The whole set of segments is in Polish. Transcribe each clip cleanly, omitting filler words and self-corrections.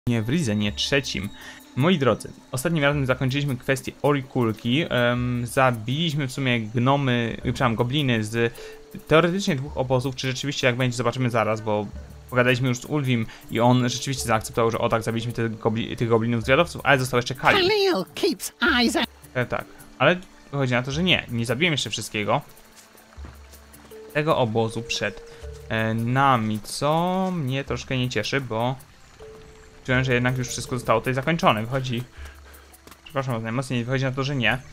w Rizenie trzecim. Moi drodzy, ostatnim razem zakończyliśmy kwestię Orikulki. Zabiliśmy w sumie gobliny z teoretycznie dwóch obozów. Czy rzeczywiście jak będzie, zobaczymy zaraz, bo pogadaliśmy już z Ulwim i on rzeczywiście zaakceptował, że o tak, zabiliśmy tych goblinów zwiadowców, ale został jeszcze Khalil. Tak, ale wychodzi na to, że nie zabiłem jeszcze wszystkiego. Tego obozu przed nami, co mnie troszkę nie cieszy, bo czułem, że jednak już wszystko zostało tutaj zakończone. Wychodzi... Przepraszam, najmocniej wychodzi na to, że nie.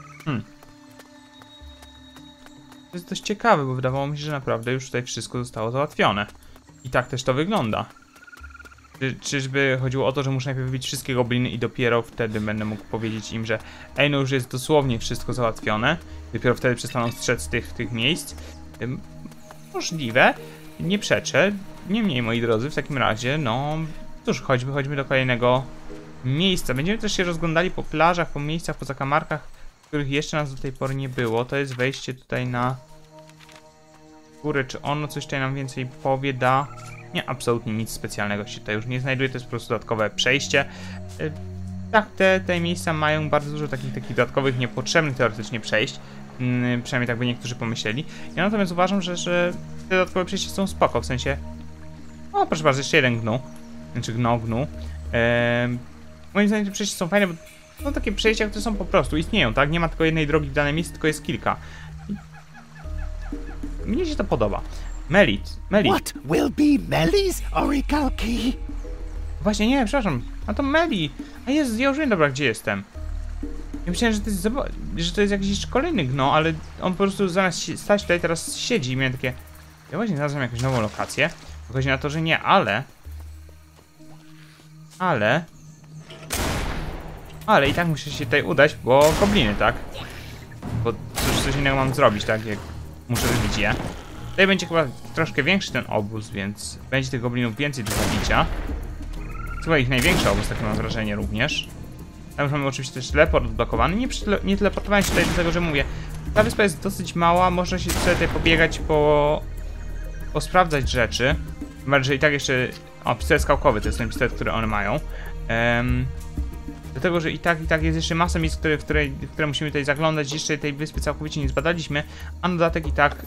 To jest dość ciekawe, bo wydawało mi się, że naprawdę już tutaj wszystko zostało załatwione. I tak też to wygląda. Czyżby chodziło o to, że muszę najpierw wybić wszystkie gobliny i dopiero wtedy będę mógł powiedzieć im, że ej, no już jest dosłownie wszystko załatwione. Dopiero wtedy przestaną strzec z tych miejsc. Możliwe. Nie przeczę. Niemniej, moi drodzy, w takim razie, no... Cóż, chodźmy do kolejnego miejsca. Będziemy też się rozglądali po plażach, po miejscach, po zakamarkach, w których jeszcze nas do tej pory nie było. To jest wejście tutaj na górę. Czy ono coś tutaj nam więcej powie, da? Nie, absolutnie nic specjalnego się tutaj już nie znajduje. To jest po prostu dodatkowe przejście. Tak, te miejsca mają bardzo dużo takich dodatkowych, niepotrzebnych teoretycznie przejść. Przynajmniej tak by niektórzy pomyśleli. Ja natomiast uważam, że te dodatkowe przejścia są spoko, w sensie... O, proszę bardzo, jeszcze jeden gnu. Znaczy gnu. Moim zdaniem te przejścia są fajne, bo są takie przejścia, które są po prostu, istnieją, tak? Nie ma tylko jednej drogi w danym miejscu, tylko jest kilka. Mnie się to podoba. Melit. What will be Meli's Orikulki? Właśnie, nie, przepraszam. A to Meli. A jest, ja już wiem, dobra, gdzie jestem. Ja myślałem, że to jest jakiś kolejny gno, ale on po prostu zamiast stać tutaj teraz siedzi i miałem takie... Ja właśnie znalazłem jakąś nową lokację. Wychodzi na to, że nie, ale i tak muszę się tutaj udać, bo gobliny, tak? Bo coś innego mam zrobić, tak? Jak muszę wybić je. Tutaj będzie chyba troszkę większy ten obóz, więc będzie tych goblinów więcej do zabicia. Chyba ich największy obóz, takie mam wrażenie również. Tam już mamy oczywiście też teleport odblokowany. Nie teleportowałem się tutaj do tego, że mówię. Ta wyspa jest dosyć mała, można się sobie tutaj pobiegać, posprawdzać rzeczy. Bardziej i tak jeszcze... O, pistolet skałkowy, to jest ten pistolet, który one mają. Dlatego, że i tak jest jeszcze masa miejsc, w które musimy tutaj zaglądać. Jeszcze tej wyspy całkowicie nie zbadaliśmy. A na dodatek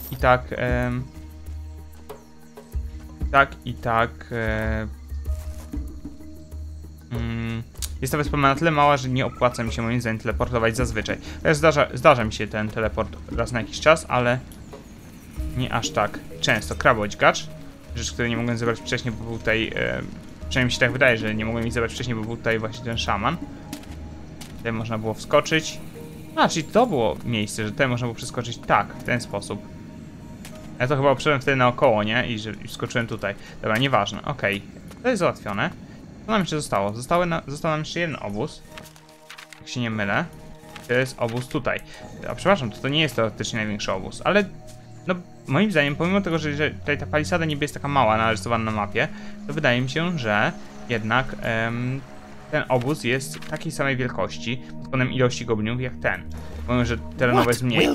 jest ta wyspa na tyle mała, że nie opłaca mi się moim zdaniem teleportować zazwyczaj. Zdarza mi się ten teleport raz na jakiś czas, ale nie aż tak często. Krabodźgacz. Rzecz, której nie mogłem zebrać wcześniej, bo był tutaj... przynajmniej mi się tak wydaje, że nie mogłem ich zebrać wcześniej, bo był tutaj właśnie ten szaman. Tutaj można było wskoczyć. A, czyli to było miejsce, że tutaj można było przeskoczyć tak, w ten sposób. Ja to chyba obszedłem wtedy naokoło, nie? I wskoczyłem tutaj. Dobra, nieważne. Okej. To jest załatwione. Co nam jeszcze zostało? Został nam jeszcze jeden obóz. Jak się nie mylę. To jest obóz tutaj. A przepraszam, to nie jest teoretycznie największy obóz, ale... No, moim zdaniem, pomimo tego, że tutaj ta palisada niby jest taka mała, narysowana na mapie, to wydaje mi się, że jednak ten obóz jest takiej samej wielkości pod względem ilości goblinów jak ten. Pomimo, że terenowo jest mniej.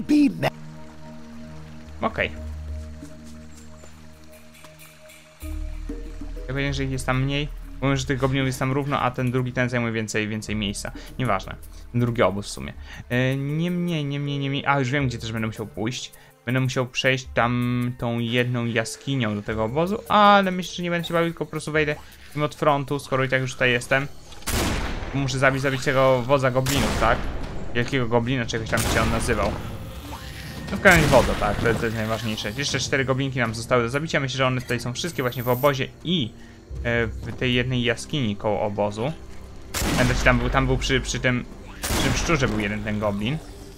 Okej. Ja wiem, że ich jest tam mniej. Pomimo, że tych goblinów jest tam równo, a ten zajmuje więcej miejsca. Nieważne. Ten drugi obóz w sumie. Niemniej. A, już wiem, gdzie też będę musiał pójść. Będę musiał przejść tam tą jedną jaskinią do tego obozu, ale myślę, że nie będę się bawił, tylko po prostu wejdę im od frontu, skoro i tak już tutaj jestem. Muszę zabić tego wodza goblinów, tak? Wielkiego goblina, czegoś tam się on nazywał. No w każdym razie woda, tak? To jest najważniejsze. Jeszcze 4 goblinki nam zostały do zabicia. Myślę, że one tutaj są wszystkie właśnie w obozie i w tej jednej jaskini koło obozu. Tam był przy tym szczurze był jeden ten goblin.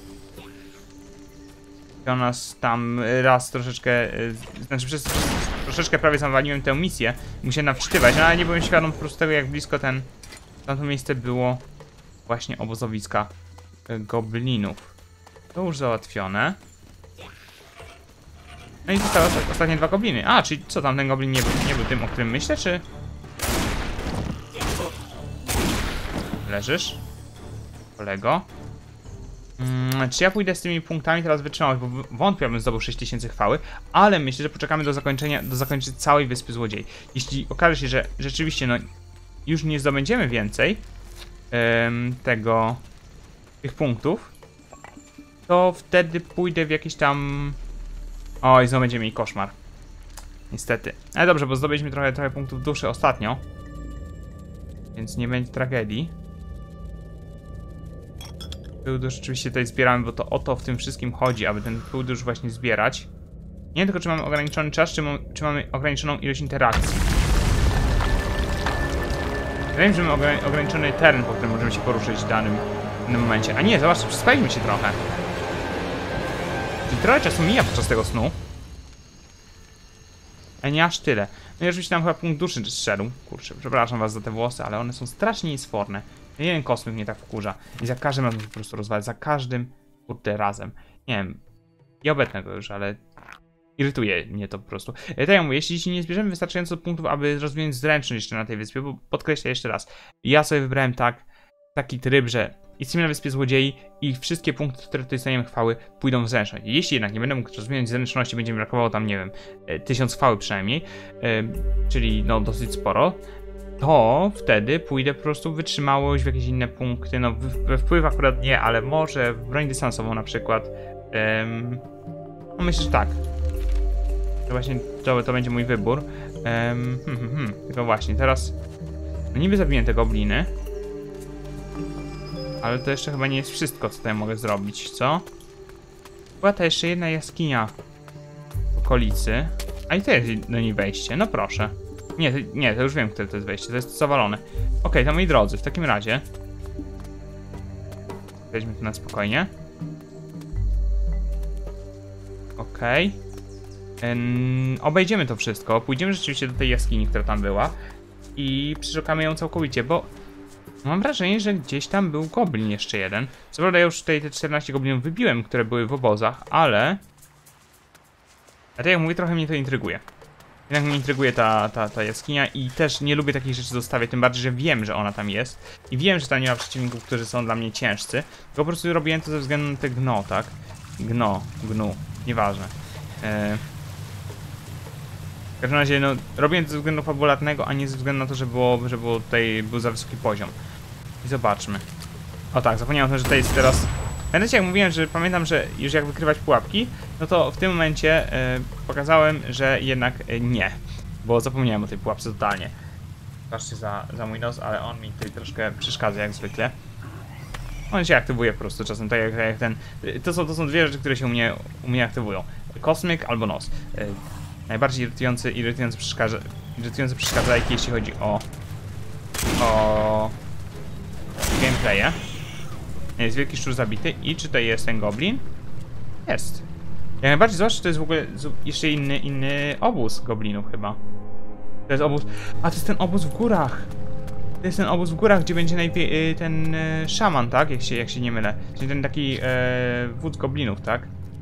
On nas tam raz troszeczkę, znaczy przez troszeczkę prawie zawaliłem tę misję. Musiałem nawczytywać, no ale nie byłem świadom po prostu tego, jak blisko tamto miejsce było właśnie obozowiska goblinów. To już załatwione. No i zostały ostatnie 2 gobliny. A, czyli co, tamten goblin nie był tym, o którym myślę, czy... Leżysz? Kolego? Czy ja pójdę z tymi punktami teraz wytrzymałość, bo wątpię, abym zdobył 6000 chwały, ale myślę, że poczekamy do zakończenia całej Wyspy Złodziei. Jeśli okaże się, że rzeczywiście, no, już nie zdobędziemy więcej tych punktów, to wtedy pójdę w jakieś tam... Oj, znowu będziemy mieli koszmar. Niestety. Ale dobrze, bo zdobyliśmy trochę punktów duszy ostatnio. Więc nie będzie tragedii. Pył dusz oczywiście tutaj zbieramy, bo to o to w tym wszystkim chodzi, aby ten pył dusz właśnie zbierać. Nie wiem tylko, czy mamy ograniczony czas, czy mamy ograniczoną ilość interakcji. Wiem, że mamy ograniczony teren, po którym możemy się poruszyć w danym momencie. A nie, zobaczcie, przespaliśmy się trochę. Czyli trochę czasu mija podczas tego snu. Ale nie aż tyle. No i oczywiście tam chyba punkt duszy zszedł. Kurczę, przepraszam was za te włosy, ale one są strasznie niesforne. Jeden kosmyk mnie tak wkurza. I za każdym razem po prostu rozwalać. Za każdym, kurde, razem. Nie wiem. Nie obetnę go już, ale... irytuje mnie to po prostu. Tak jak mówię, jeśli nie zbierzemy wystarczająco punktów, aby rozwinąć zręczność jeszcze na tej wyspie, bo podkreślę jeszcze raz. Ja sobie wybrałem taki tryb, że jesteśmy na wyspie złodziei i wszystkie punkty, które tutaj dostaniemy chwały, pójdą w zręczność. Jeśli jednak nie będę mógł rozwinąć zręczności, będzie mi brakowało tam, nie wiem, 1000 chwały przynajmniej, czyli no dosyć sporo, to wtedy pójdę po prostu w wytrzymałość, w jakieś inne punkty, no we wpływ akurat nie, ale może w broń dystansową na przykład. No myślę, że tak. To właśnie to będzie mój wybór. Tylko właśnie, teraz no niby zabiję te gobliny. Ale to jeszcze chyba nie jest wszystko, co tutaj mogę zrobić, co? Była ta jeszcze jedna jaskinia w okolicy. A i to jest do niej wejście, no proszę. Nie, to już wiem, które to jest wejście, to jest zawalone. Okej, to moi drodzy, w takim razie weźmy to na spokojnie. Okej. Obejdziemy to wszystko, pójdziemy rzeczywiście do tej jaskini, która tam była i przeszukamy ją całkowicie, bo mam wrażenie, że gdzieś tam był goblin jeszcze jeden. Co prawda ja już tutaj te 14 goblinów wybiłem, które były w obozach, ale... A tak jak mówię, trochę mnie to intryguje. Jednak mnie intryguje ta jaskinia i też nie lubię takich rzeczy zostawiać, tym bardziej, że wiem, że ona tam jest. I wiem, że tam nie ma przeciwników, którzy są dla mnie ciężcy. Tylko po prostu robiłem to ze względu na te gno, tak? Gnu, nieważne. W każdym razie, no, robiłem to ze względu fabularnego, a nie ze względu na to, że tutaj był za wysoki poziom. I zobaczmy. O tak, zapomniałem o tym, że tutaj jest teraz... Pamiętacie, jak mówiłem, że pamiętam, że już jak wykrywać pułapki, no to w tym momencie pokazałem, że jednak nie. Bo zapomniałem o tej pułapce totalnie. Patrzcie za mój nos, ale on mi tutaj troszkę przeszkadza jak zwykle. On się aktywuje po prostu czasem, tak jak ten... To są dwie rzeczy, które się u mnie aktywują. Kosmyk albo nos. Najbardziej irytujący przeszkadzajki, jeśli chodzi o gameplaye. Jest wielki szczur zabity. I czy to jest ten goblin? Jest. Jak najbardziej zobaczcie, to jest w ogóle jeszcze inny obóz goblinów chyba. To jest obóz... A to jest ten obóz w górach. To jest ten obóz w górach, gdzie będzie ten szaman, tak? Jak się nie mylę. Czyli ten taki wódz goblinów, tak?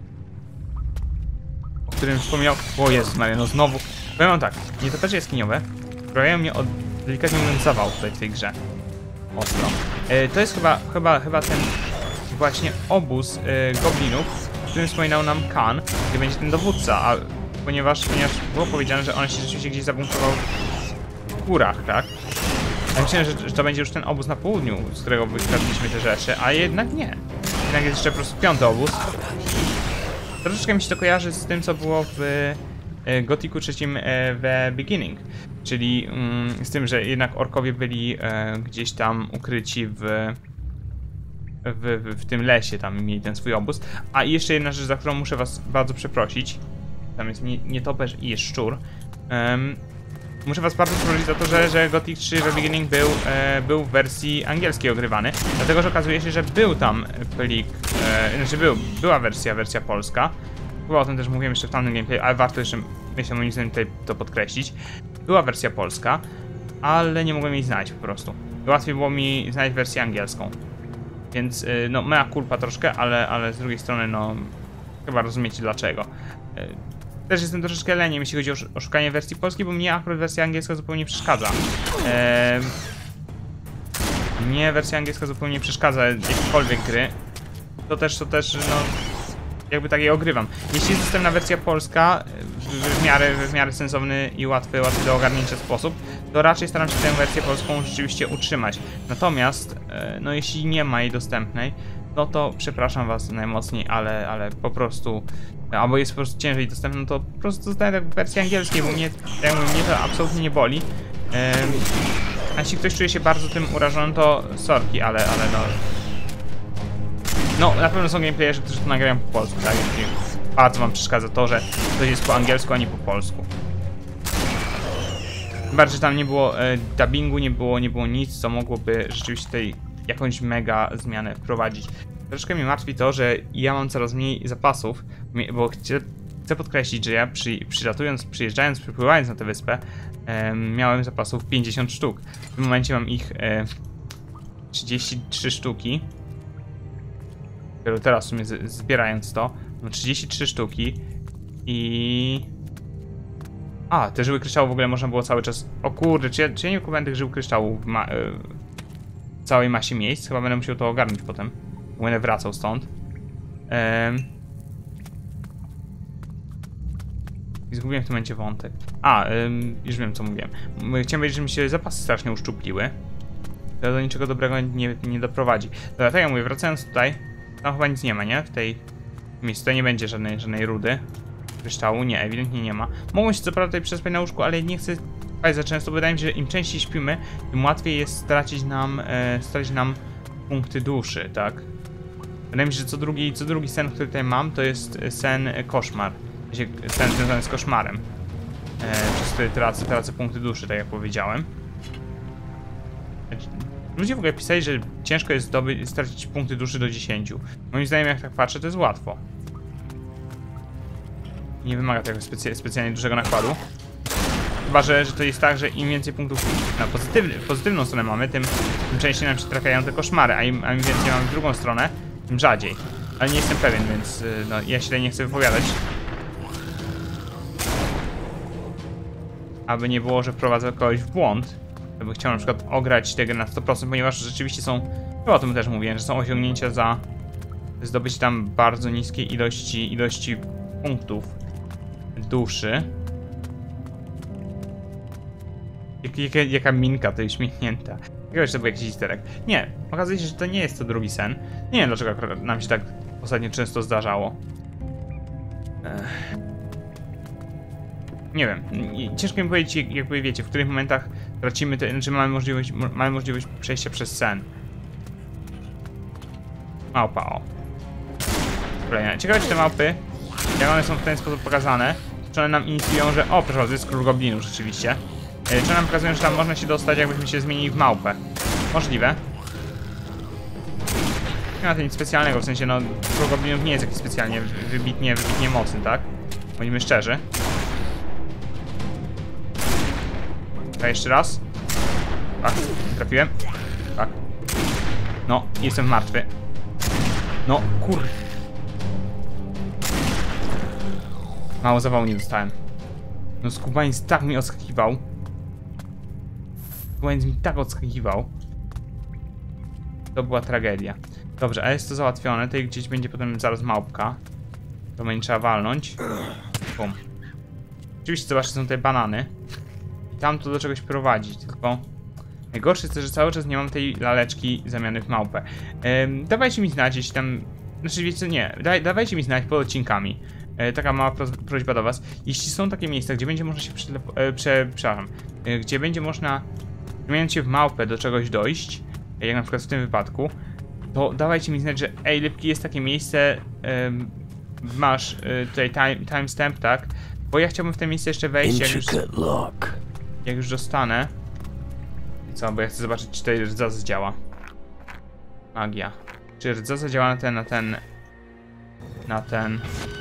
O którym wspomniał... O Jezus Maria, no znowu... Powiem wam tak, nietoperze jaskiniowe sprawiają mnie delikatnie mówiąc zawał tutaj w tej grze. Ostro. To jest chyba ten właśnie obóz goblinów, w którym wspominał nam Khan, gdzie będzie ten dowódca, a ponieważ było powiedziane, że on się rzeczywiście gdzieś zabunkrował w górach, tak? Ja myślałem, że to będzie już ten obóz na południu, z którego wykradliśmy te rzeczy, a jednak nie. Jednak jest jeszcze po prostu 5. obóz. Troszeczkę mi się to kojarzy z tym, co było w Gothicu 3 The Beginning. Czyli z tym, że jednak orkowie byli gdzieś tam ukryci w tym lesie, tam mieli ten swój obóz. A i jeszcze jedna rzecz, za którą muszę was bardzo przeprosić. Tam jest nietoperz i jest szczur. Muszę was bardzo przeprosić za to, że Gothic 3 The Beginning był w wersji angielskiej ogrywany. Dlatego, że okazuje się, że był tam plik, była wersja polska. Chyba o tym też mówiłem jeszcze w tamtym gameplay, ale warto jeszcze, myślę, moim zdaniem tutaj to podkreślić. Była wersja polska, ale nie mogłem jej znaleźć po prostu. Łatwiej było mi znaleźć wersję angielską. Więc, no, mea culpa troszkę, ale z drugiej strony, no, chyba rozumiecie dlaczego. Też jestem troszeczkę leniem, jeśli chodzi o szukanie wersji polskiej, bo mnie akurat wersja angielska zupełnie przeszkadza. Mnie wersja angielska zupełnie przeszkadza, jakiekolwiek gry. To też, no, jakby tak je ogrywam. Jeśli jest dostępna wersja polska w miarę sensowny i łatwy do ogarnięcia sposób, to raczej staram się tę wersję polską rzeczywiście utrzymać. Natomiast, no jeśli nie ma jej dostępnej, no to przepraszam was najmocniej, ale po prostu, albo jest po prostu ciężej dostępna, no to po prostu zostaję tak w wersji angielskiej, bo mnie to absolutnie nie boli. A jeśli ktoś czuje się bardzo tym urażony, to sorki, ale no... No, na pewno są gameplayerzy, którzy to nagrywają po polsku, tak? Bardzo wam przeszkadza to, że coś jest po angielsku, a nie po polsku. Bardziej, że tam nie było dubbingu, nie było nic, co mogłoby rzeczywiście tutaj jakąś mega zmianę wprowadzić. Troszkę mnie martwi to, że ja mam coraz mniej zapasów, bo chcę podkreślić, że ja przyjeżdżając, przypływając na tę wyspę, miałem zapasów 50 sztuk. W tym momencie mam ich 33 sztuki. Dopiero teraz w sumie zbierając to, mam 33 sztuki i... A, te żyły kryształu w ogóle można było cały czas... O kurde, czy ja nie kupowałem tych żył kryształu w całej masie miejsc? Chyba będę musiał to ogarnąć potem. Będę wracał stąd. I zgubiłem w tym momencie wątek. Już wiem co mówiłem. Chciałem powiedzieć, że mi się zapasy strasznie uszczupliły. To do niczego dobrego nie doprowadzi. Dobra, tak jak mówię, wracając tutaj, tam chyba nic nie ma, nie? W tej miejscu tutaj nie będzie żadnej rudy. Kryształu, nie, ewidentnie nie ma. Mogą się co prawda tutaj przespać na łóżku, ale nie chcę spać za często. Wydaje mi się, że im częściej śpimy, tym łatwiej jest stracić nam punkty duszy, tak? Wydaje mi się, że co drugi sen, który tutaj mam, to jest sen koszmar. Sen związany z koszmarem. Przez który tracę punkty duszy, tak jak powiedziałem. Ludzie w ogóle pisali, że ciężko jest stracić punkty duszy do 10. Moim zdaniem, jak tak patrzę, to jest łatwo. Nie wymaga tego specjalnie dużego nakładu. Chyba, że to jest tak, że im więcej punktów na pozytywną stronę mamy, tym częściej nam się trafiają te koszmary, a im więcej mamy w drugą stronę, tym rzadziej. Ale nie jestem pewien, więc no, ja się tutaj nie chcę wypowiadać. Aby nie było, że prowadzę kogoś w błąd. To bym chciał na przykład ograć tę grę na 100%, ponieważ rzeczywiście są, chyba o tym też mówiłem, że są osiągnięcia za zdobycie tam bardzo niskiej ilości punktów duszy. Jaka minka to jest śmiechnięta. Ciekawe, czy to był jakiś easter egg. Nie, okazuje się, że to nie jest to drugi sen. Nie wiem, dlaczego akurat nam się tak ostatnio często zdarzało. Nie wiem, ciężko mi powiedzieć, jakby wiecie, w których momentach tracimy to, znaczy mamy możliwość przejścia przez sen. Małpa, o. Kolejne. Ciekawe, czy te małpy, jak one są w ten sposób pokazane, czy one nam inicjują, że... O, proszę bardzo, to jest król goblinów rzeczywiście. Czy one nam pokazują, że tam można się dostać, jakbyśmy się zmienili w małpę. Możliwe. Nie ma to nic specjalnego, w sensie, no, król goblinów nie jest jakiś specjalnie wybitnie mocny, tak? Bądźmy szczerzy. Tak, jeszcze raz. Tak, trafiłem. Tak. No, jestem martwy. No, kur... Mało zawału nie dostałem. No, skubaniec tak mi odskakiwał. Skubaniec mi tak odskakiwał. To była tragedia. Dobrze, a jest to załatwione. Tutaj gdzieś będzie potem zaraz małpka. To będzie trzeba walnąć. Bum. Oczywiście, zobaczcie, są tutaj banany. I tam to do czegoś prowadzi, tylko... Najgorsze jest to, że cały czas nie mam tej laleczki zamiany w małpę. Dawajcie mi znać, jeśli tam... Znaczy, wiecie co, nie. Dawajcie mi znać pod odcinkami. Taka mała prośba do was. Jeśli są takie miejsca, gdzie będzie można się gdzie będzie można, zmieniając się w małpę, do czegoś dojść, jak na przykład w tym wypadku, to dawajcie mi znać, że ej, Lepki, jest takie miejsce, masz tutaj timestamp, tak? Bo ja chciałbym w to miejsce jeszcze wejść, jak już dostanę. I co, bo ja chcę zobaczyć, czy tutaj rdza zadziała. Magia. Czy rdza zadziała na ten...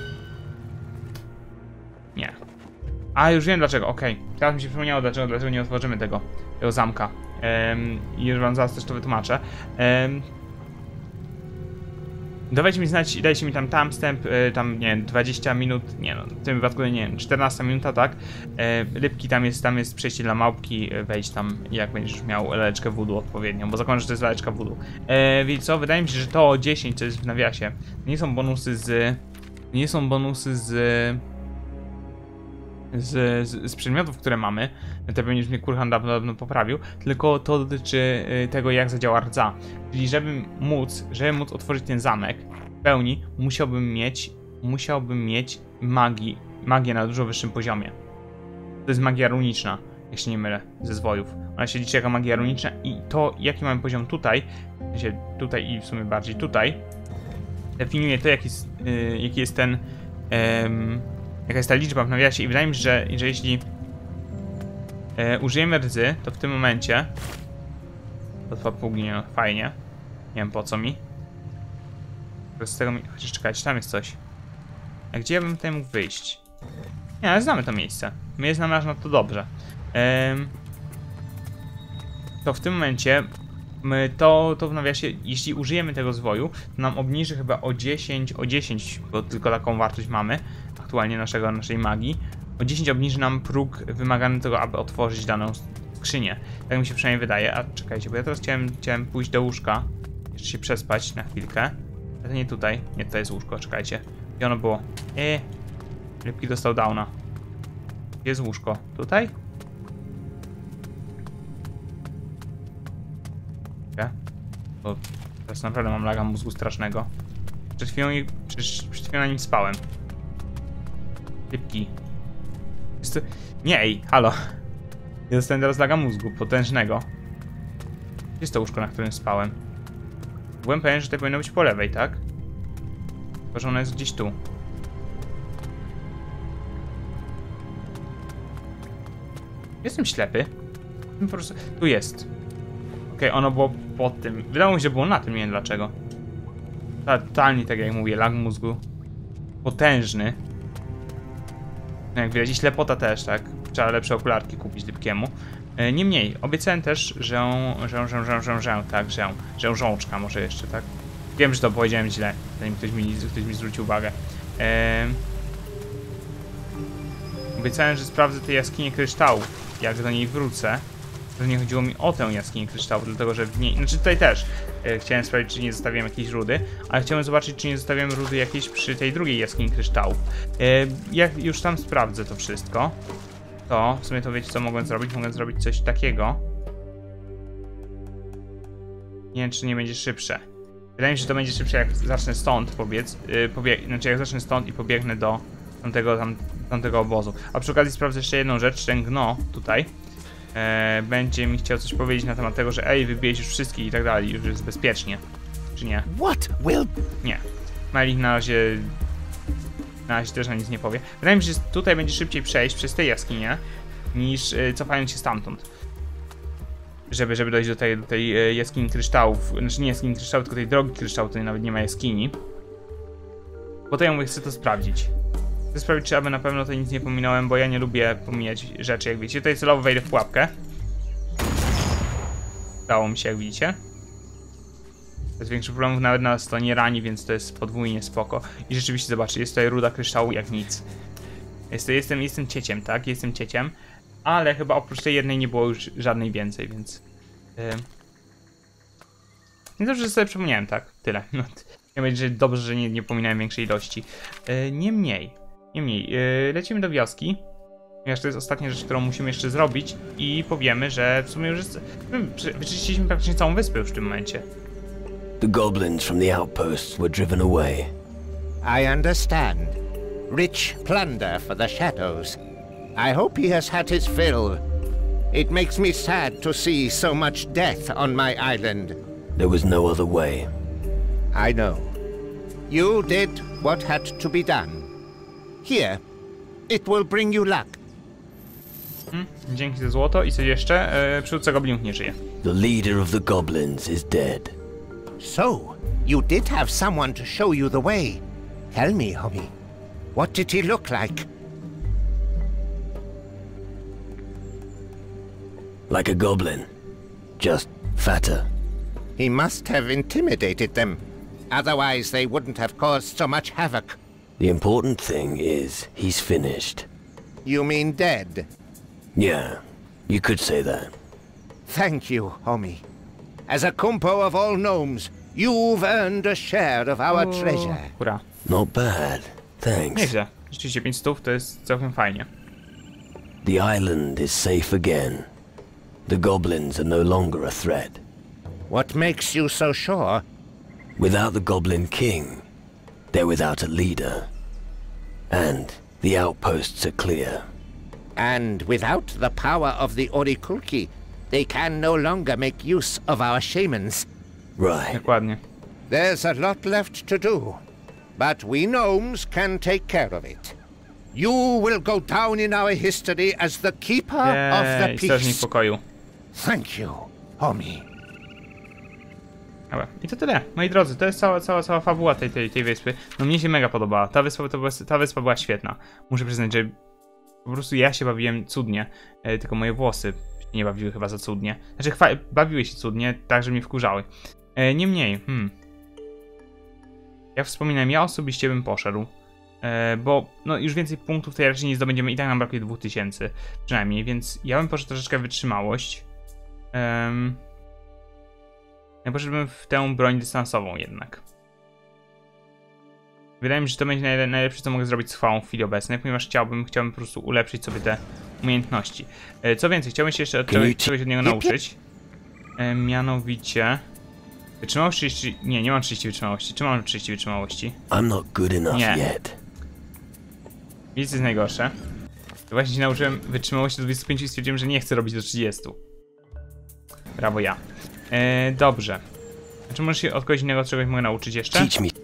Nie. A, już wiem dlaczego, okej. Teraz mi się przypomniało, dlaczego nie otworzymy tego zamka. I już wam zaraz też to wytłumaczę. Dawajcie mi znać, dajcie mi tam timestamp, tam nie wiem, 20 minut, nie no, w tym wypadku nie wiem, 14 minuta, tak? Rybki, tam jest przejście dla małpki, wejdź tam, jak będziesz miał laleczkę voodoo odpowiednią, bo zakładam, że to jest laleczka voodoo. Wiecie co, wydaje mi się, że to 10, co jest w nawiasie, nie są bonusy z... z przedmiotów, które mamy, to pewnie już mnie Kurhan dawno poprawił, tylko to dotyczy tego, jak zadziała rdza. Czyli żeby móc otworzyć ten zamek w pełni, musiałbym mieć magię na dużo wyższym poziomie. To jest magia runiczna, jak się nie mylę, ze zwojów. Ona się liczy jako magia runiczna i to, jaki mamy poziom tutaj, tutaj i w sumie bardziej tutaj, definiuje to, jaki jest ten, jaka jest ta liczba w nawiasie i wydaje mi się, że jeśli użyjemy rdzy, to w tym momencie to trwa pół godziny, no fajnie, nie wiem po co mi. Z tego chociaż czekać, tam jest coś. A gdzie ja bym tutaj mógł wyjść? Nie, ale znamy to miejsce. My je znamy aż na to dobrze. To w tym momencie to w nawiasie, jeśli użyjemy tego zwoju, to nam obniży chyba o 10, bo tylko taką wartość mamy aktualnie naszej magii. O 10 obniży nam próg wymagany tego, aby otworzyć daną skrzynię. Tak mi się przynajmniej wydaje. A czekajcie, bo ja teraz chciałem pójść do łóżka, jeszcze się przespać na chwilkę. Ale to nie tutaj, nie tutaj jest łóżko, czekajcie. Gdzie ono było? Rybki dostał downa. Gdzie jest łóżko? Tutaj? Bo teraz naprawdę mam laga mózgu strasznego. Przed chwilą na nim spałem. Rybki. Jest to... Nie, halo. Ja dostałem teraz laga mózgu potężnego. Gdzie jest to łóżko, na którym spałem? Byłem pewien, że to powinno być po lewej, tak? Tylko, że ono jest gdzieś tu. Jestem ślepy. Po prostu... Tu jest. Okej, ono było pod tym. Wydawało mi się, że było na tym, nie wiem dlaczego. Totalnie, tak jak mówię, lag mózgu. Potężny. No jak widać, i ślepota też, tak? Trzeba lepsze okularki kupić Lipkiemu. Niemniej, obiecałem też, że rzączka może jeszcze, tak? Wiem, że to powiedziałem źle, zanim ktoś mi zwrócił uwagę. Obiecałem, że sprawdzę te jaskinie kryształów, jak do niej wrócę. To nie chodziło mi o tę jaskinię kryształu, dlatego że w niej... Znaczy tutaj też chciałem sprawdzić, czy nie zostawiam jakiejś rudy, ale chciałem zobaczyć, czy nie zostawiam rudy jakiejś przy tej drugiej jaskini kryształów. Jak już tam sprawdzę to wszystko, to w sumie to wiecie, co mogłem zrobić? Mogłem zrobić coś takiego. Nie wiem, czy nie będzie szybsze. Wydaje mi się, że to będzie szybsze, jak zacznę stąd znaczy jak zacznę stąd i pobiegnę do tamtego obozu. A przy okazji sprawdzę jeszcze jedną rzecz, ten gno tutaj będzie mi chciał coś powiedzieć na temat tego, że wybiłeś już wszystkich i tak dalej, już jest bezpiecznie. Czy nie? What will... Nie. Malik na razie też na nic nie powie. Wydaje mi się, że tutaj będzie szybciej przejść przez tę jaskinię, niż cofając się stamtąd. Żeby dojść do tej jaskini kryształów, znaczy nie jaskini kryształów, tylko tej drogi kryształu, tutaj nawet nie ma jaskini. Bo to ja mówię, chcę to sprawdzić. Chcę sprawdzić, czy aby na pewno to nic nie pominąłem, bo ja nie lubię pomijać rzeczy, jak widzicie. Tutaj celowo wejdę w pułapkę. Udało mi się, jak widzicie. Bez większych problemów, nawet nas to nie rani, więc to jest podwójnie spoko. I rzeczywiście, zobaczcie, jest tutaj ruda kryształu jak nic. Jestem cieciem, tak? Jestem cieciem. Ale chyba oprócz tej jednej nie było już żadnej więcej, więc... Nie dobrze, że sobie przypomniałem, tak? Tyle. No, ja będzie dobrze, że nie pominąłem większej ilości. Niemniej, lecimy do wioski. Ponieważ to jest ostatnia rzecz, którą musimy jeszcze zrobić. I powiemy, że w sumie już jest... Wyczyściliśmy praktycznie całą wyspę już w tym momencie. The goblins from the outposts were driven away. I understand. Rich plunder for the shadows. I hope he has had his fill. It makes me sad to see so much death on my island. There was no other way. I know. You did what had to be done. Here, it will bring you luck. Dzięki za złoto. I co jeszcze? Przywódca goblinów nie żyje. The leader of the goblins is dead. So, you did have someone to show you the way. Tell me, homie, what did he look like? Like a goblin, just fatter. He must have intimidated them. Otherwise, they wouldn't have caused so much havoc. The important thing is he's finished. You mean dead? Yeah, you could say that. Thank you, homie. As a kumpo of all gnomes, you've earned a share of our treasure. Hurra. Not bad, thanks. Nieźle. Rzeczywiście 500 to jest całkiem fajnie. The island is safe again. The goblins are no longer a threat. What makes you so sure? Without the Goblin King, they're without a leader. And the outposts are clear. And without the power of the Orikulki, they can no longer make use of our shamans. Right. Dokładnie. There's a lot left to do, but we gnomes can take care of it. You will go down in our history as the keeper of the strażnik peace. pokoju. Thank you, homie. Dobra, i to tyle. Moi drodzy, to jest cała fabuła tej wyspy. No mnie się mega podobała. Ta wyspa była świetna. Muszę przyznać, że po prostu ja się bawiłem cudnie. Tylko moje włosy się nie bawiły chyba za cudnie. Znaczy, bawiły się cudnie, tak, że mnie wkurzały. Niemniej, jak wspominałem, ja osobiście bym poszedł. Bo no, już więcej punktów tutaj raczej nie zdobędziemy. I tak nam brakuje 2000 przynajmniej, więc ja bym poszedł troszeczkę w wytrzymałość. Ja poszedłbym w tę broń dystansową jednak. Wydaje mi się, że to będzie najlepsze, co mogę zrobić z chwałą w chwili obecnej, ponieważ chciałbym po prostu ulepszyć sobie te umiejętności. Co więcej, chciałbym się jeszcze czegoś od niego nauczyć. Mianowicie... Wytrzymałość 30... Nie mam 30 wytrzymałości. Czy mam 30 wytrzymałości? I'm not good enough yet. Wiecie, co jest najgorsze? To właśnie się nauczyłem wytrzymałości do 25 i stwierdziłem, że nie chcę robić do 30. Brawo ja. Dobrze. Czy może się od kogoś innego czegoś mogę nauczyć jeszcze? Teach me.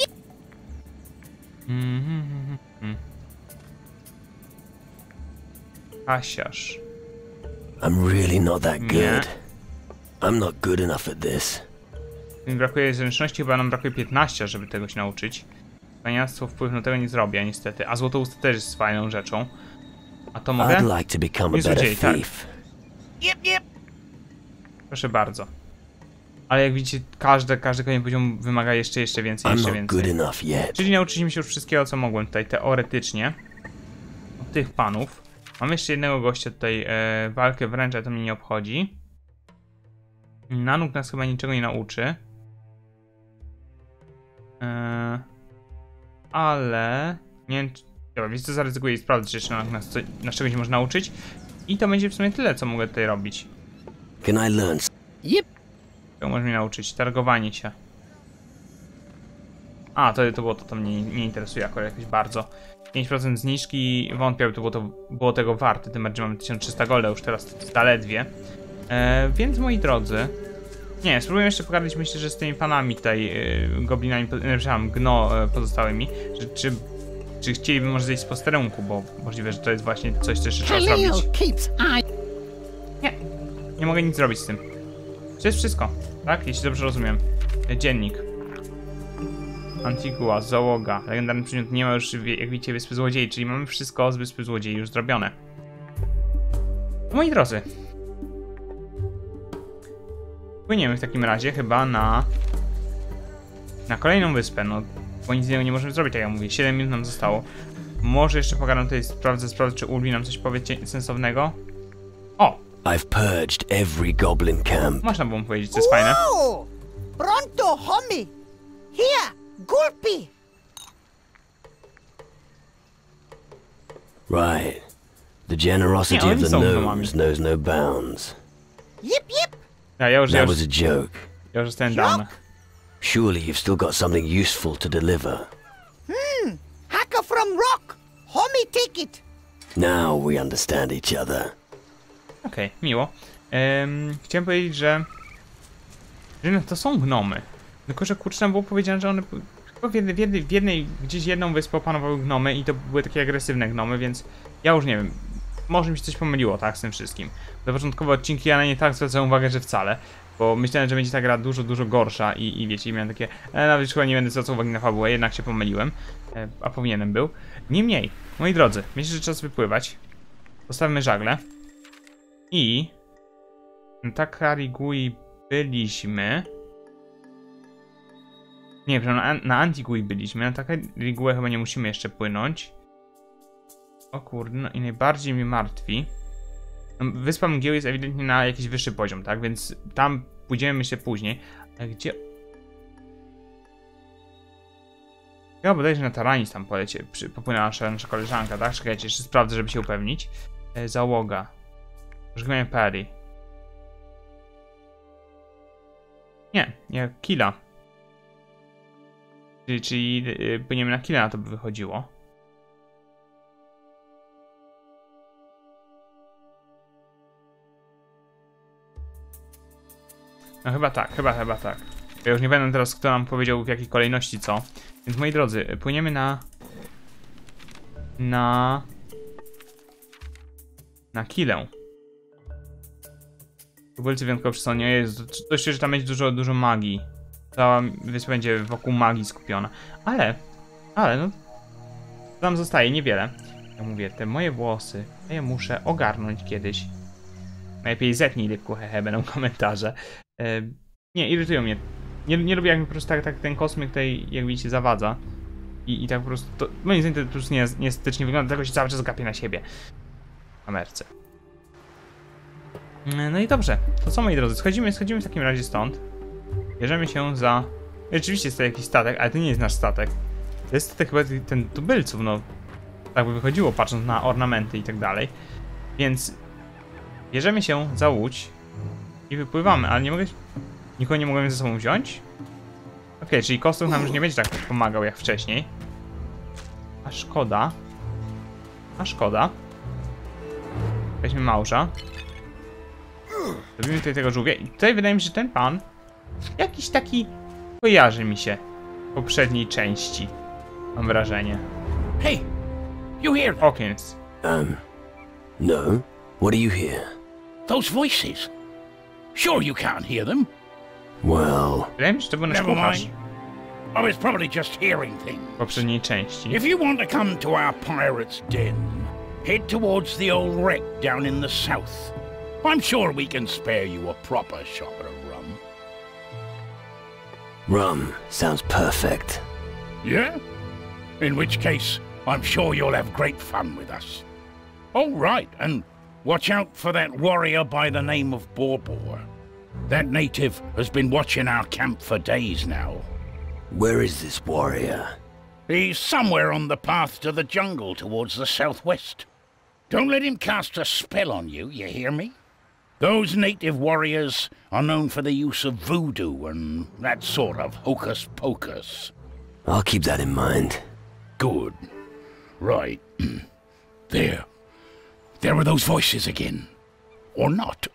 Pasiarz. I'm really not that Nie. good. I'm not good enough at this. Mi brakuje zręczności, chyba nam brakuje 15, żeby tego się nauczyć. Paniactwo wpływ na tego nie zrobię, niestety. A złotousta też jest fajną rzeczą. A to mogę? I'd like to become a Nie better złodziej, tak. thief. Proszę bardzo. Ale jak widzicie, każdy kolejny poziom wymaga jeszcze więcej, I'm jeszcze not good więcej. enough yet. Czyli nauczyliśmy się już wszystkiego, co mogłem tutaj teoretycznie. Od tych panów. Mam jeszcze jednego gościa tutaj, walkę wręcz, ale to mnie nie obchodzi. Nanuk nas chyba niczego nie nauczy. Ale... Nie wiem, dobra, wiecie co, zaryzykuję i sprawdzę, czy jeszcze Nanuk nas czegoś nie może nauczyć. I to będzie w sumie tyle, co mogę tutaj robić. Can I learn? Yep. Czego może mnie nauczyć? Targowanie się. A, to było to mnie nie interesuje akurat jakoś bardzo. 5% zniżki, wątpię, aby to było tego warte, tym bardziej mamy 1300 golda już teraz zaledwie. Więc moi drodzy... Nie, spróbuję jeszcze pogadać, myślę, że z tymi panami tutaj, goblinami, przepraszam, pozostałymi, czy chcieliby może zejść z posterunku, bo możliwe, że to jest właśnie coś, co jeszcze trzeba zrobić. Nie mogę nic zrobić z tym. To jest wszystko, tak? Jeśli dobrze rozumiem. Dziennik. Antigua, załoga, legendarny przedmiot, nie ma już, jak widzicie, Wyspy Złodziei, czyli mamy wszystko z Wyspy Złodziei już zrobione. Moi drodzy. Płyniemy w takim razie chyba na kolejną wyspę, no bo nic innego nie możemy zrobić, tak jak mówię, 7 minut nam zostało. Może jeszcze pogadam tutaj, sprawdzę, czy Ulvi nam coś powie sensownego. O! I've purged every goblin camp. Można było mu powiedzieć, co jest fajne. Whoa! Pronto, homie! Here, Gulpi! Right. The generosity Nie, of the oni są gnomes knows no bounds. Yip yip! Ja już That was a joke. zostałem dany. Surely you've still got something useful to deliver. Hacker from rock! Homie, take it! Now we understand each other. Okej, miło. Chciałem powiedzieć, że no, to są gnomy. Tylko, że kurczę, nam było powiedziane, że one chyba w jednej, gdzieś jedną wyspę opanowały gnomy i to były takie agresywne gnomy, więc ja już nie wiem. Może mi się coś pomyliło, tak, z tym wszystkim. Za początkowe odcinki ja na nie tak zwracałem uwagę, że wcale. Bo myślałem, że będzie ta gra dużo gorsza i wiecie, miałem takie... nawet chyba nie będę zwracał uwagi na fabułę, jednak się pomyliłem. A powinienem był. Niemniej, moi drodzy, myślę, że czas wypływać. Postawmy żagle. I... na Takarigui byliśmy... Nie, na Antigui byliśmy. Na Takariguę chyba nie musimy jeszcze płynąć. O kurde, no i najbardziej mnie martwi. Wyspa Mgieł jest ewidentnie na jakiś wyższy poziom, tak? Więc tam pójdziemy, myślę, później. Ale gdzie... Chyba bodajże na Taranis tam popłynęła nasza koleżanka, tak? Czekajcie, jeszcze sprawdzę, żeby się upewnić. Załoga. Poszukiwanie Perry. Nie, jak Killa. Czyli płyniemy na Killa, na to by wychodziło. No chyba tak, chyba tak. Ja już nie pamiętam teraz, kto nam powiedział w jakiej kolejności co. Więc moi drodzy, płyniemy na Killę. Tubylcy wyjątkowo przysłonią. Jest dość, że tam będzie dużo magii. Cała wyspa będzie wokół magii skupiona. Ale no tam zostaje niewiele. Ja mówię, te moje włosy, ja muszę ogarnąć kiedyś. Najlepiej zetnij Lipku, hehe, będą komentarze. Nie, irytują mnie. Nie lubię, jak mi po prostu tak ten kosmyk tutaj, jak widzicie, zawadza. I tak po prostu, to, moim zdaniem to po prostu nieestetycznie wygląda, dlatego się cały czas gapię na siebie. W kamerce. No i dobrze, to co, moi drodzy, schodzimy w takim razie stąd. Bierzemy się za... Rzeczywiście jest to jakiś statek, ale to nie jest nasz statek. To jest statek chyba ten tubylców, no. Tak by wychodziło, patrząc na ornamenty i tak dalej. Więc bierzemy się za łódź i wypływamy, ale nie mogę... Nikogo nie mogłem ze sobą wziąć? Okej, czyli kostium nam już nie będzie tak pomagał jak wcześniej. A szkoda. Weźmy małża. Robimy tutaj tego żółwia i tutaj wydaje mi się, że ten pan jakiś taki kojarzy mi się w poprzedniej części. Mam wrażenie. Hey, you hear that? Hawkins. No? What do you hear? Those voices. Sure you can't hear them? Well... Wydaje mi się, że to był nasz Never kucharz mind. I was probably just hearing w things. poprzedniej części. If you want to come to our pirate's den, head towards the old wreck down in the south. I'm sure we can spare you a proper shot of rum. Rum sounds perfect. Yeah? In which case, I'm sure you'll have great fun with us. Oh, right, and watch out for that warrior by the name of Borbor. That native has been watching our camp for days now. Where is this warrior? He's somewhere on the path to the jungle towards the southwest. Don't let him cast a spell on you, you hear me? Those native warriors are known for the use of voodoo and that sort of hocus-pocus. I'll keep that in mind. Good. Right. There. There are those voices again. Or not.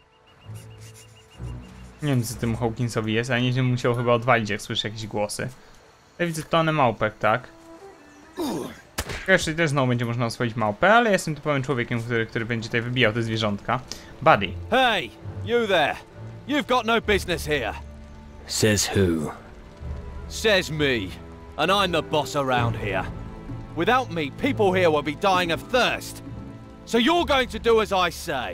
Nie wiem, co tym Hawkinsowi jest, ale nie musiał chyba odwalić, jak słyszę jakieś głosy. Ja widzę tonę małpek, tak? Jeszcze też znowu będzie można oswoić małpę, ale jestem typowym człowiekiem, który będzie tutaj wybijał te zwierzątka. Buddy. Hey, you there. You've got no business here. Says who? Says me. And I'm the boss around here. Without me, people here will be dying of thirst. So you're going to do as I say.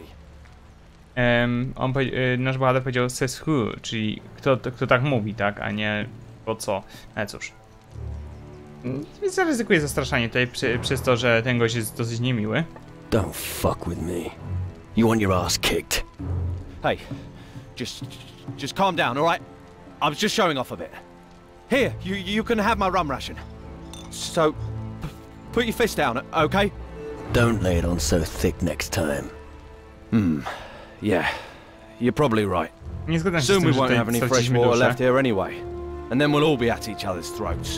Nasz bohater powiedział says who, czyli kto tak mówi, tak, a nie po co. Ale cóż. Więc zaryzykuję zastraszanie tutaj przez to, że ten gość jest dosyć niemiły. Don't fuck with me. You want your ass kicked. Hey, just calm down, all right? I was just showing off a bit. Here, you can have my rum ration. So, put your fist down, okay? Don't lay it on so thick next time. Yeah, you're probably right. Nie zgadzam się z Soon tym, we że won't have tutaj any fresh straciliśmy water duszę. left here anyway. And then we'll all be at each other's throats.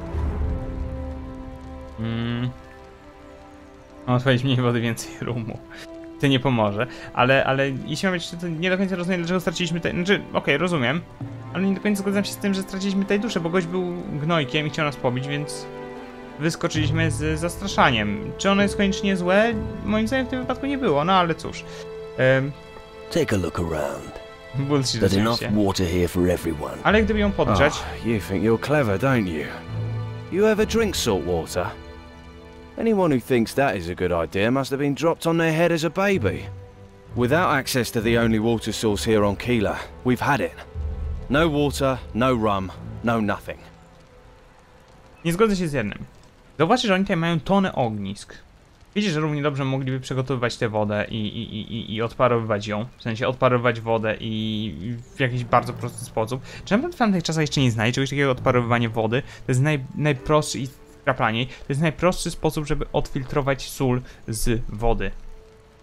Odpalić mniej wody, więcej rumu. To nie pomoże, ale jeśli mam być, to nie do końca rozumiem, dlaczego straciliśmy tutaj. Znaczy, okej, rozumiem, ale nie do końca zgadzam się z tym, że straciliśmy tutaj duszę, bo gość był gnojkiem i chciał nas pobić, więc wyskoczyliśmy z zastraszaniem. Czy ono jest koniecznie złe? Moim zdaniem w tym wypadku nie było, no ale cóż. Take a look around. Bullshit There's enough oczywiście. water here for everyone. Ale gdyby ją podgrzać, You think you're clever, don't you? You ever drink salt water? Anyone who thinks that is a good idea must have been dropped on their head as a baby. Without access to the only water source here on Keeler, we've had it. No water, no rum, no nothing. nie zgodzę się z jednym. Zobaczcie, że oni tutaj mają tonę ognisk. Wiecie, że równie dobrze mogliby przygotowywać tę wodę i odparowywać ją. W sensie odparowywać wodę i w jakiś bardzo prosty sposób. Czy naprawdę w tamtych czasach jeszcze nie znali czegoś takiego odparowywanie wody? To jest najprostszy i skraplanie. To jest najprostszy sposób, żeby odfiltrować sól z wody.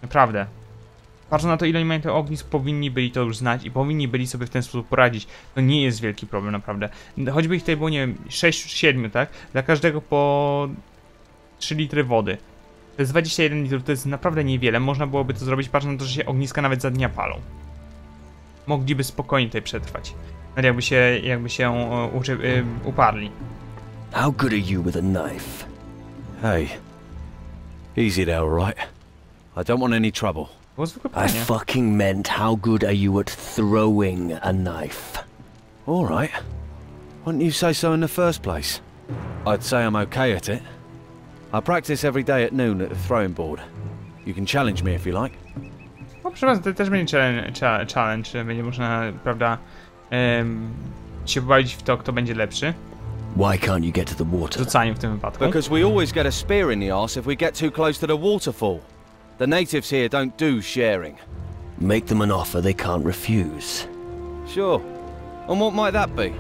Naprawdę. Patrząc na to, ile oni mają tych ognisk, powinni byli to już znać i powinni byli sobie w ten sposób poradzić. To nie jest wielki problem, naprawdę. Choćby ich tutaj było, nie wiem, 6-7, tak? Dla każdego po 3 litry wody. To jest 21 litrów, to jest naprawdę niewiele. Można byłoby to zrobić, patrząc na to, że się ogniska nawet za dnia palą. Mogliby spokojnie tutaj przetrwać. Nawet jakby się uparli. How good are you with a knife? Hey. Easy there, alright? I don't want any trouble. Było zwykłe I pytanie. fucking meant how good are you at throwing a knife? Alright. Why didn't you say so in the first place? I'd say I'm okay at it. I practice every day at noon at the throwing board. You can challenge me if you like. No, proszę was, to też będzie challenge, będzie można, prawda, się pobawić w to, kto będzie lepszy. Why can't you get to the W water? rzucaniu w tym wypadku. Because we always get a spear in the arse if we get too close to the waterfall. The natives here don't do sharing. Make them an offer they can't refuse. Sure. And what might that be?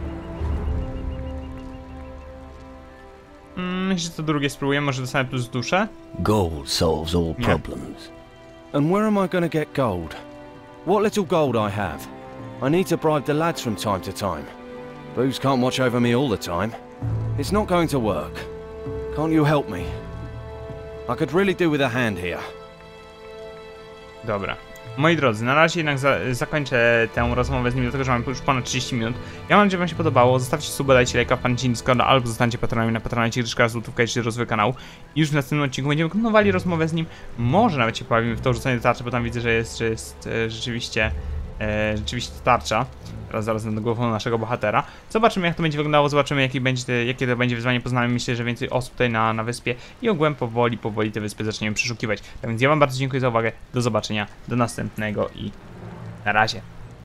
Myślę, że to drugie spróbuję, może dostanę plus duszę. Gold solves all problems. And where am I going to get gold? What little gold I have. I need to bribe the lads from time to time. Booze can't watch over me all the time. It's not going to work. Can't you help me? I could really do with a hand here. Dobra. Moi drodzy, na razie jednak zakończę tę rozmowę z nim, dlatego że mamy już ponad 30 minut. Ja mam nadzieję, że wam się podobało. Zostawcie suba, dajcie lajka, wpadnijcie Discorda, albo zostańcie patronami na Patronite, gdyż złotówka jeszcze rozwój kanału. I już w następnym odcinku będziemy kontynuowali rozmowę z nim. Może nawet się pobawimy w to rzucenie tarczy, bo tam widzę, że jest rzeczywiście tarcza. Teraz zaraz nad głową naszego bohatera. Zobaczymy, jak to będzie wyglądało, zobaczymy, jakie to będzie wyzwanie. Poznamy, myślę, że więcej osób tutaj na wyspie i ogółem powoli te wyspy zaczniemy przeszukiwać. Tak więc ja wam bardzo dziękuję za uwagę, do zobaczenia, do następnego i na razie.